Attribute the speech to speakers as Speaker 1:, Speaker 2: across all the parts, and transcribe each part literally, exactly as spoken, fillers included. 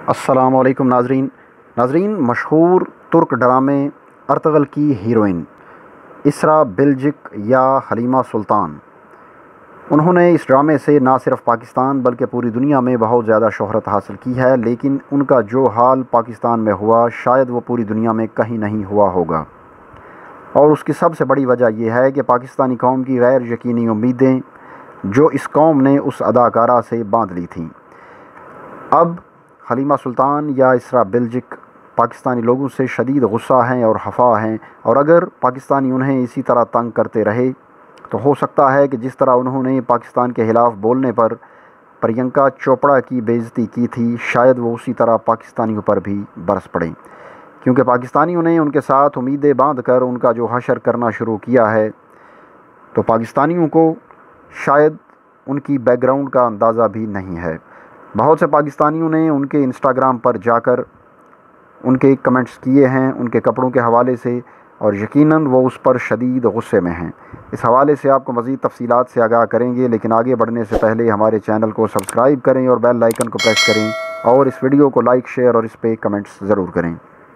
Speaker 1: अस्सलाम वालेकुम नाजरीन नाजरीन मशहूर तुर्क ड्रामे अर्तगल की हीरोइन इसरा बिल्जिक या हलीमा सुल्तान, उन्होंने इस ड्रामे से ना सिर्फ पाकिस्तान बल्कि पूरी दुनिया में बहुत ज़्यादा शोहरत हासिल की है। लेकिन उनका जो हाल पाकिस्तान में हुआ शायद वो पूरी दुनिया में कहीं नहीं हुआ होगा, और उसकी सबसे बड़ी वजह यह है कि पाकिस्तानी कौम की गैर यकीनी उम्मीदें जो इस कौम ने उस अदाकारा से बांध ली थीं, अब हलीमा सुल्तान या इसरा बिल्जिक पाकिस्तानी लोगों से शदीद गुस्सा हैं और खफा हैं। और अगर पाकिस्तानी उन्हें इसी तरह तंग करते रहे तो हो सकता है कि जिस तरह उन्होंने पाकिस्तान के ख़िलाफ़ बोलने पर प्रियंका चोपड़ा की बेइज्जती की थी, शायद वो उसी तरह पाकिस्तानियों पर भी बरस पड़ें, क्योंकि पाकिस्तानियों ने उनके साथ उम्मीदें बांध कर उनका जो हशर करना शुरू किया है, तो पाकिस्तानियों को शायद उनकी बैकग्राउंड का अंदाज़ा भी नहीं है। बहुत से पाकिस्तानियों ने उनके इंस्टाग्राम पर जाकर उनके कमेंट्स किए हैं उनके कपड़ों के हवाले से, और यकीनन वो उस पर शदीद गुस्से में हैं। इस हवाले से आपको मज़ीद तफसीलात से आगाह करेंगे, लेकिन आगे बढ़ने से पहले हमारे चैनल को सब्सक्राइब करें और बेल आइकन को प्रेस करें, और इस वीडियो को लाइक, शेयर और इस पर कमेंट्स ज़रूर करें।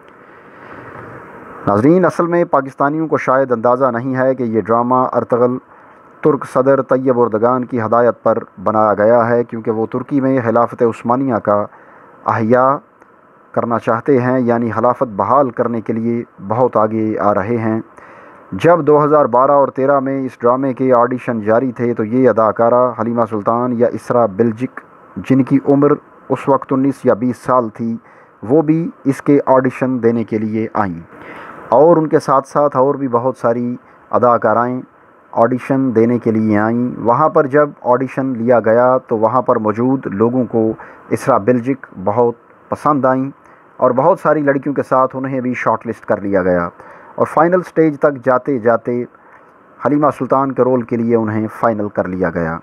Speaker 1: नाज़रीन, असल में पाकिस्तानियों को शायद अंदाज़ा नहीं है कि ये ड्रामा अर्तगल तुर्क सदर तैयब उर्दगान की हदायत पर बनाया गया है, क्योंकि वो तुर्की में खिलाफत उस्मानिया का अहया करना चाहते हैं, यानी खिलाफत बहाल करने के लिए बहुत आगे आ रहे हैं। जब दो हज़ार बारह और तेरह में इस ड्रामे के ऑडिशन जारी थे तो ये अदाकारा हलीमा सुल्तान या इसरा बिल्जिक, जिनकी उम्र उस वक्त उन्नीस या बीस साल थी, वो भी इसके ऑडिशन देने के लिए आईं, और उनके साथ साथ और भी बहुत सारी अदाकाराएँ ऑडिशन देने के लिए आईं। वहाँ पर जब ऑडिशन लिया गया तो वहाँ पर मौजूद लोगों को इसरा बिल्जिक बहुत पसंद आईं, और बहुत सारी लड़कियों के साथ उन्हें भी शॉर्ट लिस्ट कर लिया गया, और फाइनल स्टेज तक जाते जाते हलीमा सुल्तान के रोल के लिए उन्हें फ़ाइनल कर लिया गया।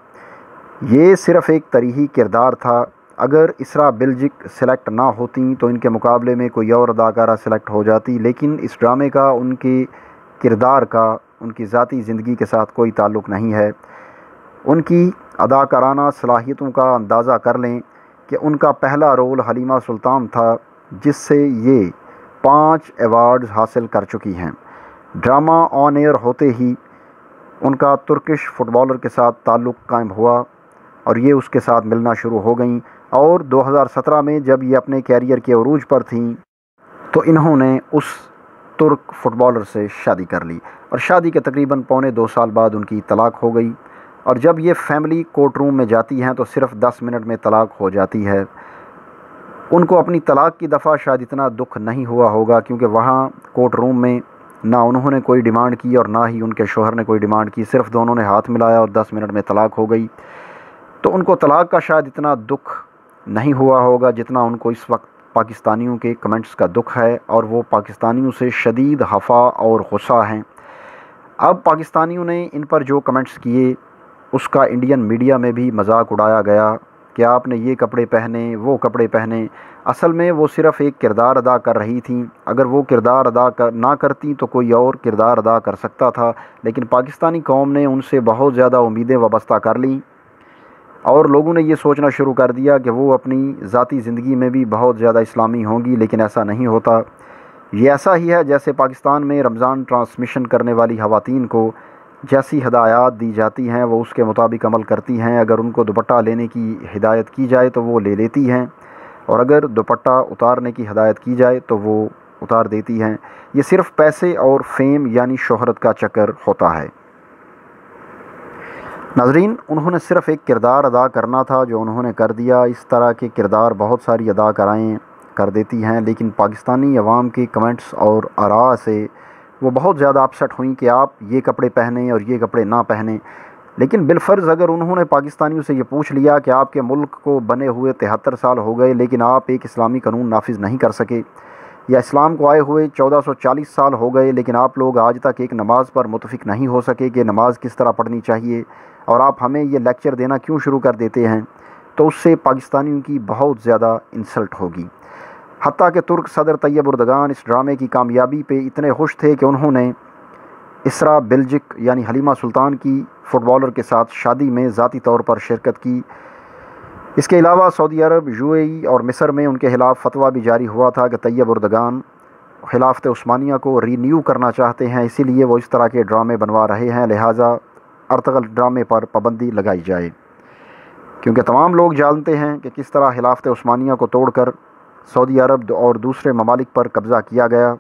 Speaker 1: ये सिर्फ़ एक तरीही किरदार था। अगर इसरा बिल्जिक सिलेक्ट ना होती तो इनके मुकाबले में कोई और अदाकारा सिलेक्ट हो जाती, लेकिन इस ड्रामे का उनके किरदार का उनकी ज़ाती ज़िंदगी के साथ कोई ताल्लुक़ नहीं है। उनकी अदाकाराना सलाहियतों का अंदाज़ा कर लें कि उनका पहला रोल हलीमा सुल्तान था, जिससे ये पाँच अवार्ड्स हासिल कर चुकी हैं। ड्रामा ऑन एयर होते ही उनका तुर्किश फ़ुटबॉलर के साथ ताल्लुक़ कायम हुआ, और ये उसके साथ मिलना शुरू हो गई, और दो हज़ार सत्रह में जब ये अपने कैरियर के अरूज पर थीं तो इन्होंने उस तुर्क फ़ुटबॉलर से शादी कर ली, और शादी के तकरीबन पौने दो साल बाद उनकी तलाक़ हो गई। और जब ये फैमिली कोर्ट रूम में जाती हैं तो सिर्फ़ दस मिनट में तलाक़ हो जाती है। उनको अपनी तलाक़ की दफ़ा शायद इतना दुख नहीं हुआ होगा, क्योंकि वहाँ कोर्ट रूम में ना उन्होंने कोई डिमांड की और ना ही उनके शोहर ने कोई डिमांड की, सिर्फ़ दोनों ने हाथ मिलाया और दस मिनट में तलाक़ हो गई। तो उनको तलाक़ का शायद इतना दुख नहीं हुआ होगा जितना उनको इस वक्त पाकिस्तानियों के कमेंट्स का दुख है, और वो पाकिस्तानियों से शदीद खफा और गुस्सा हैं। अब पाकिस्तानियों ने इन पर जो कमेंट्स किए उसका इंडियन मीडिया में भी मजाक उड़ाया गया कि आपने ये कपड़े पहने, वो कपड़े पहने। असल में वो सिर्फ़ एक किरदार अदा कर रही थी। अगर वो किरदार अदा कर ना करती तो कोई और किरदार अदा कर सकता था, लेकिन पाकिस्तानी कौम ने उनसे बहुत ज़्यादा उम्मीदें वाबस्ता कर लीं, और लोगों ने ये सोचना शुरू कर दिया कि वो अपनी ज़ाती ज़िंदगी में भी बहुत ज़्यादा इस्लामी होंगी, लेकिन ऐसा नहीं होता। ये ऐसा ही है जैसे पाकिस्तान में रमज़ान ट्रांसमिशन करने वाली ख़वातीन को जैसी हिदायत दी जाती हैं वो उसके मुताबिक अमल करती हैं। अगर उनको दुपट्टा लेने की हिदायत की जाए तो वो ले लेती हैं, और अगर दुपट्टा उतारने की हिदायत की जाए तो वो उतार देती हैं। ये सिर्फ़ पैसे और फेम यानी शोहरत का चक्कर होता है। नाज़रीन, उन्होंने सिर्फ़ एक किरदार अदा करना था जो उन्होंने कर दिया। इस तरह के किरदार बहुत सारी अदाकाराएँ कर देती हैं, लेकिन पाकिस्तानी अवाम के कमेंट्स और आरा से वो बहुत ज़्यादा अपसेट हुई कि आप ये कपड़े पहने और ये कपड़े ना पहने। लेकिन बिलफ़र्ज़ अगर उन्होंने पाकिस्तानियों से ये पूछ लिया कि आपके मुल्क को बने हुए तिहत्तर साल हो गए लेकिन आप एक इस्लामी कानून नाफिज नहीं कर सके, या इस्लाम को आए हुए चौदह सौ चालीस साल हो गए लेकिन आप लोग आज तक एक नमाज़ पर मुतफ़िक नहीं हो सके कि नमाज़ किस तरह पढ़नी चाहिए, और आप हमें ये लेक्चर देना क्यों शुरू कर देते हैं, तो उससे पाकिस्तानियों की बहुत ज़्यादा इंसल्ट होगी। हत्ता कि तुर्क सदर तैयब उर्दगान इस ड्रामे की कामयाबी पे इतने खुश थे कि उन्होंने इसरा बिल्जिक यानी हलीमा सुल्तान की फ़ुटबॉलर के साथ शादी में ज़ाती तौर पर शिरकत की। इसके अलावा सऊदी अरब, यूएई और मिस्र में उनके ख़िलाफ़ फतवा भी जारी हुआ था कि तैयब उर्दगान खिलाफत उस्मानिया को रीन्यू करना चाहते हैं, इसीलिए वो इस तरह के ड्रामे बनवा रहे हैं, लिहाजा अर्तगल ड्रामे पर पाबंदी लगाई जाए। क्योंकि तमाम लोग जानते हैं कि किस तरह खिलाफत उस्मानिया को तोड़कर सऊदी अरब और दूसरे ममालिक पर कब्ज़ा किया गया।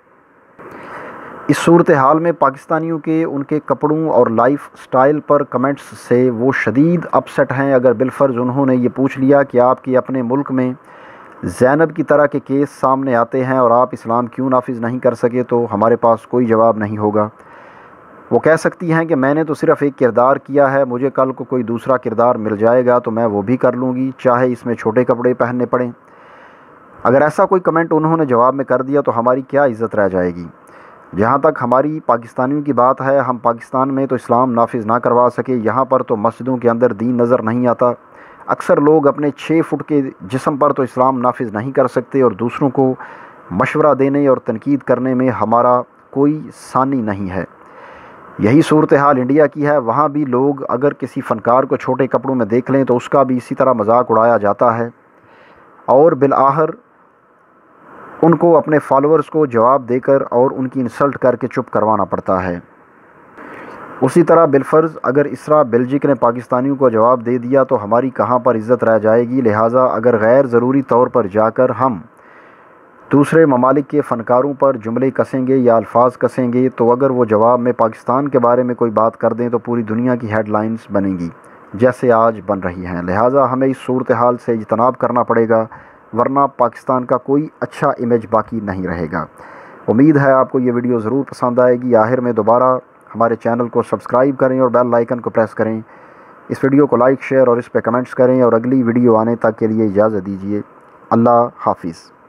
Speaker 1: इस सूरत हाल में पाकिस्तानियों के उनके कपड़ों और लाइफ स्टाइल पर कमेंट्स से वो शदीद अपसेट हैं। अगर बिलफर्ज उन्होंने ये पूछ लिया कि आपके अपने मुल्क में ज़ैनब की तरह के केस सामने आते हैं और आप इस्लाम क्यों नाफिज नहीं कर सके, तो हमारे पास कोई जवाब नहीं होगा। वो कह सकती हैं कि मैंने तो सिर्फ़ एक किरदार किया है, मुझे कल को कोई दूसरा किरदार मिल जाएगा तो मैं वो भी कर लूँगी, चाहे इसमें छोटे कपड़े पहनने पड़ें। अगर ऐसा कोई कमेंट उन्होंने जवाब में कर दिया तो हमारी क्या इज़्ज़त रह जाएगी। जहाँ तक हमारी पाकिस्तानियों की बात है, हम पाकिस्तान में तो इस्लाम नाफिज ना करवा सके, यहाँ पर तो मस्जिदों के अंदर दीन नज़र नहीं आता। अक्सर लोग अपने छः फुट के जिस्म पर तो इस्लाम नाफिज नहीं कर सकते और दूसरों को मशवरा देने और तनकीद करने में हमारा कोई सानी नहीं है। यही सूरत हाल इंडिया की है। वहाँ भी लोग अगर किसी फ़नकार को छोटे कपड़ों में देख लें तो उसका भी इसी तरह मजाक उड़ाया जाता है और बिलआखिर उनको अपने फॉलोअर्स को जवाब देकर और उनकी इंसल्ट करके चुप करवाना पड़ता है। उसी तरह बिलफर्ज अगर इसरा बेल्जिक ने पाकिस्तानियों को जवाब दे दिया तो हमारी कहाँ पर इज़्ज़त रह जाएगी। लिहाजा अगर गैर ज़रूरी तौर पर जाकर हम दूसरे ममालिक के फ़नकारों पर जुमले कसेंगे या अल्फाज कसेंगे, तो अगर वो जवाब में पाकिस्तान के बारे में कोई बात कर दें तो पूरी दुनिया की हेडलाइंस बनेंगी जैसे आज बन रही हैं। लिहाजा हमें इस सूरत हाल से इज्तनाब करना पड़ेगा, वरना पाकिस्तान का कोई अच्छा इमेज बाकी नहीं रहेगा। उम्मीद है आपको ये वीडियो ज़रूर पसंद आएगी। आखिर में दोबारा हमारे चैनल को सब्सक्राइब करें और बेल आइकन को प्रेस करें। इस वीडियो को लाइक, शेयर और इस पर कमेंट्स करें और अगली वीडियो आने तक के लिए इजाज़त दीजिए। अल्लाह हाफिज़।